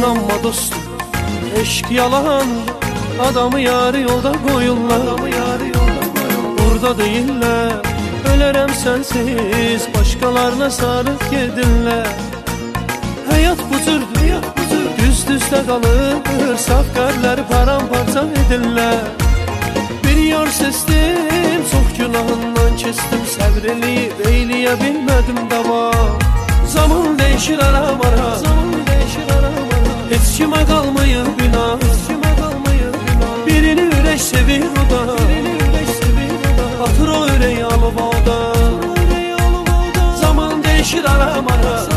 İnanma dostum, eşk yalan. Adamı yarı yolda koyurlar. Burada değiller, ölərəm sensiz. Başkalarına sarıp girdinler. Hayat bu cürdür, düz-düzdə qalır. Saf qəlbləri paramparça edirlər. Bir yar sestim, çox günahından kestim. Səbr eləyib eyləyə bilmədim davam. Zaman değişir ara-ara, heç kimə qalmayır günah. Birini ürək sevir o da, atır o ürək alıp o da. Zaman değişir ara-ara,